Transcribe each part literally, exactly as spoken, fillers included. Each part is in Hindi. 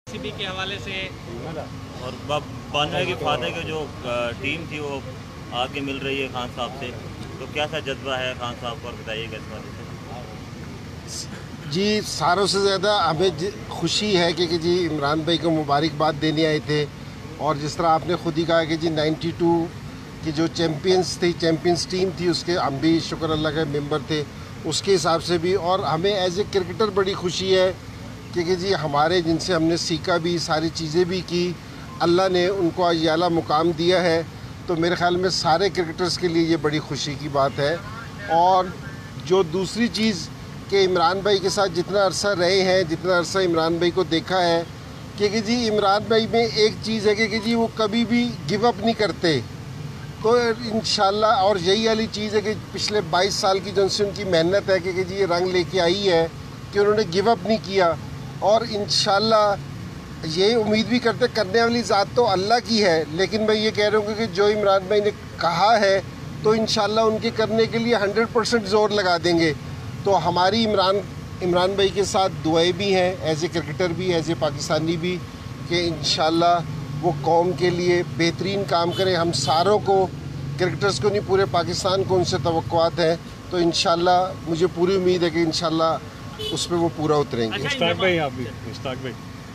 सीबी के हवाले से और बानवे के फादर की जो टीम थी वो आगे मिल रही है खान साहब से, तो क्या सा जज्बा है खान साहब को, बताइएगा इस बारे में। जी सारों से ज़्यादा हमें खुशी है कि, कि जी इमरान भाई को मुबारकबाद देने आए थे। और जिस तरह आपने खुद ही कहा कि जी बानवे की जो चैम्पियंस थी, चैम्पियंस टीम थी, उसके हम भी शुक्र अल्लाह के मेंबर थे उसके हिसाब से भी। और हमें एज ए क्रिकेटर बड़ी खुशी है कि, कि जी हमारे जिनसे हमने सीखा भी, सारी चीज़ें भी की, अल्लाह ने उनको आज आला मुकाम दिया है। तो मेरे ख़्याल में सारे क्रिकेटर्स के लिए ये बड़ी खुशी की बात है। और जो दूसरी चीज़ कि इमरान भाई के साथ जितना अरसा रहे हैं, जितना अरसा इमरान भाई को देखा है कि, कि जी इमरान भाई में एक चीज़ है कि, कि जी वो कभी भी गिव अप नहीं करते। तो इंशाल्लाह और यही वाली चीज़ है कि पिछले बाईस साल की जो उनकी मेहनत है कि, कि जी ये रंग लेके आई है कि उन्होंने गिव अप नहीं किया। और इंशाल्लाह ये उम्मीद भी करते, करने वाली ज़ात तो अल्लाह की है, लेकिन मैं ये कह रहा हूँ कि जो इमरान भाई ने कहा है तो इंशाल्लाह उनके करने के लिए हंड्रेड परसेंट ज़ोर लगा देंगे। तो हमारी इमरान इमरान भाई के साथ दुआएं भी हैं, एज ए क्रिकेटर भी, एज ए पाकिस्तानी भी, कि इंशाल्लाह वो कौम के लिए बेहतरीन काम करें। हम सारों को, क्रिकेटर्स को नहीं, पूरे पाकिस्तान को उनसे तवक्कुआत है। तो इंशाल्लाह मुझे पूरी उम्मीद है कि इंशाल्लाह उस पर वो पूरा उतरेंगे। मुस्तaq भाई, आप भी मुस्तaq भाई।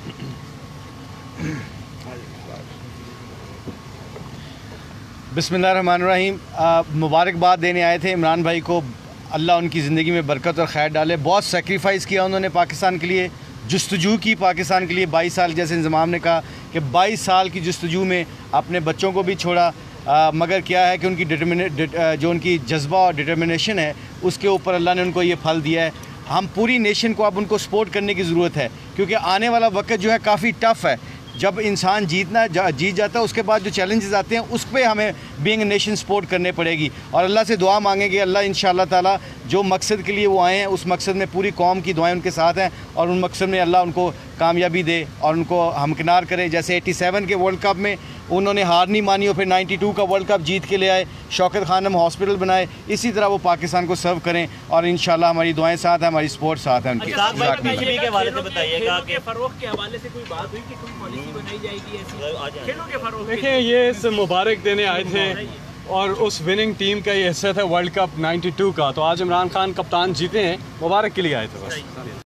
बिस्मिल्लाहिर्रहमानिर्रहीम। मुबारकबाद देने आए थे इमरान भाई को, अल्लाह उनकी ज़िंदगी में बरकत और खैर डाले। बहुत सेक्रीफाइस किया उन्होंने पाकिस्तान के लिए, जस्तजू की पाकिस्तान के लिए। बाईस साल, जैसे इंज़माम ने कहा कि बाईस साल की जस्तजू में अपने बच्चों को भी छोड़ा। आ, मगर क्या है कि उनकी डिटर्मिने जो उनकी जज्बा और डिटर्मिनेशन है उसके ऊपर अल्लाह ने उनको ये फल दिया है। हम पूरी नेशन को अब उनको सपोर्ट करने की ज़रूरत है, क्योंकि आने वाला वक्त जो है काफ़ी टफ़ है। जब इंसान जीतना जा, जीत जाता है, उसके बाद जो चैलेंजेस आते हैं उस पर हमें बीइंग नेशन सपोर्ट करने पड़ेगी। और अल्लाह से दुआ मांगेंगे, अल्लाह इंशाअल्लाह ताला जो मकसद के लिए वो आए हैं उस मकसद में पूरी कौम की दुआएं उनके साथ हैं, और उन मकसद में अल्लाह उनको कामयाबी दे और उनको हमकिनार करे। जैसे सत्तासी के वर्ल्ड कप में उन्होंने हार नहीं मानी और फिर बानवे का वर्ल्ड कप जीत के ले आए, शौकत खानम हॉस्पिटल बनाए। इसी तरह वो पाकिस्तान को सर्व करें और इंशाल्लाह हमारी दुआएं साथ हैं, हमारी सपोर्ट साथ है उनकी। देखिए, ये इस मुबारक देने आए थे और उस विनिंग टीम का ये हिस्सा था वर्ल्ड कप बानवे का। तो आज इमरान खान कप्तान जीते हैं, मुबारक के लिए आए थे बस।